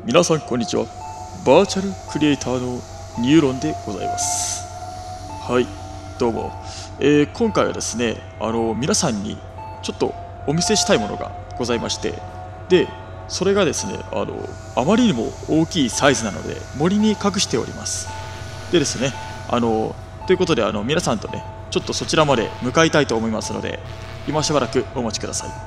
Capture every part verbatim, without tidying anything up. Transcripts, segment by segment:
皆さんこんにちは。バーチャルクリエイターのニューロンでございます。はい、どうも、えー、今回はですね、あの皆さんにちょっとお見せしたいものがございまして、でそれがですね、あのあまりにも大きいサイズなので森に隠しております。でですね、あのということであの皆さんとね、ちょっとそちらまで向かいたいと思いますので、今しばらくお待ちください。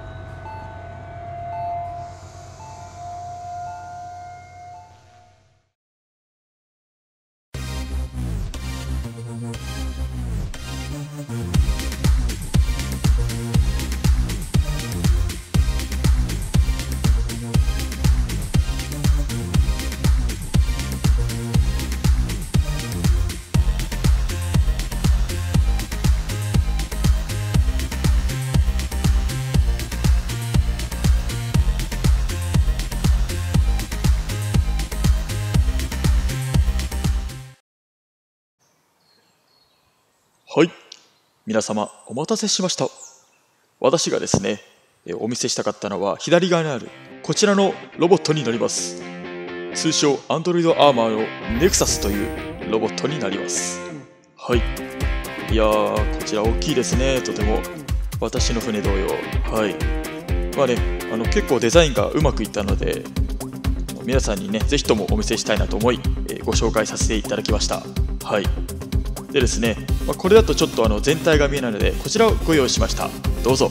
はい、皆様お待たせしました。私がですね、お見せしたかったのは左側にあるこちらのロボットになります。通称 Android Armor の Nexus というロボットになります。はい、いやー、こちら大きいですね。とても私の船同様。はい、まあね、あの結構デザインがうまくいったので、皆さんにねぜひともお見せしたいなと思い、えー、ご紹介させていただきました。はい、でですね、まあ、これだとちょっとあの全体が見えないので、こちらをご用意しました。どうぞ。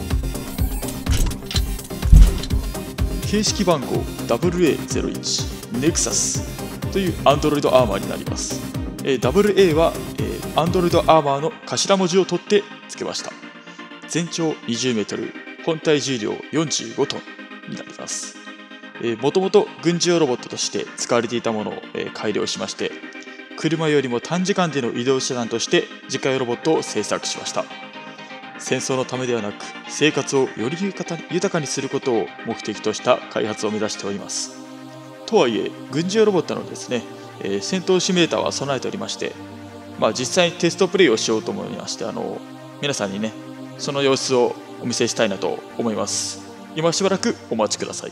形式番号 ダブルエーゼロいち Nexus という Android Armor になります。えー、ダブルエー は、えー、Android Armor の頭文字を取って付けました。全長にじゅうメートル、本体重量よんじゅうごトンになります。もともと軍事用ロボットとして使われていたものを、えー、改良しまして、車よりも短時間での移動手段として自家用ロボットを製作しました。戦争のためではなく、生活をより豊かにすることを目的とした開発を目指しております。とはいえ、軍事用ロボットのですね、えー、戦闘シミュレーターは備えておりまして、まあ、実際にテストプレイをしようと思いまして、あの皆さんにねその様子をお見せしたいなと思います。今しばらくお待ちください。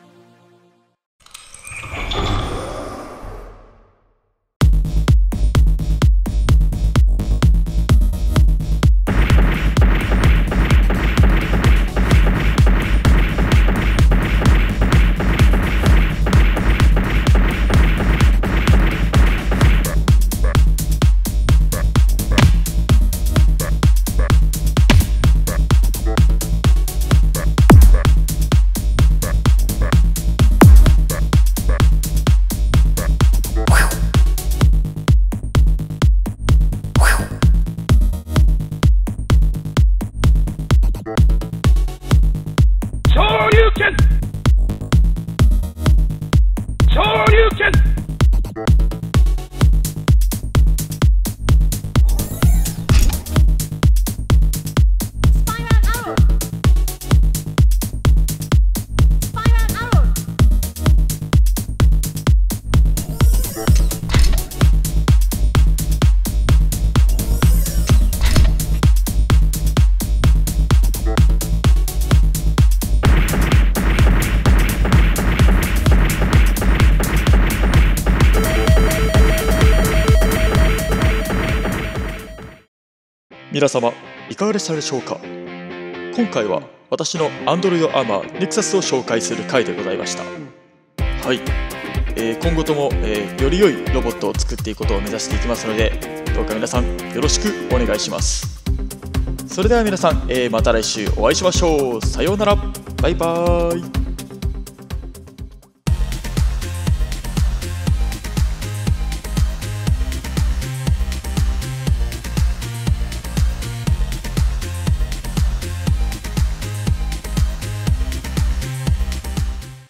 皆様いかがでしたでしょうか。今回は私の Android Armor Nexus を紹介する回でございました。はい、えー、今後とも、えー、より良いロボットを作っていくことを目指していきますので、どうか皆さんよろしくお願いします。それでは皆さん、えー、また来週お会いしましょう。さようなら、バイバーイ。